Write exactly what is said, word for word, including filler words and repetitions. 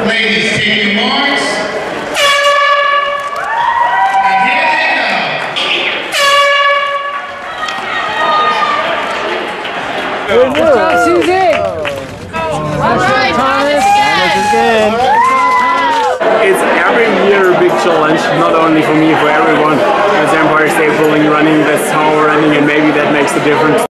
Ladies, take your marks. And here they go. Good job, Susie. All right, Thomas. Thomas is good. It's every year a big challenge, not only for me, for everyone. As Empire State Building running, that's how we're running, and maybe that makes a difference.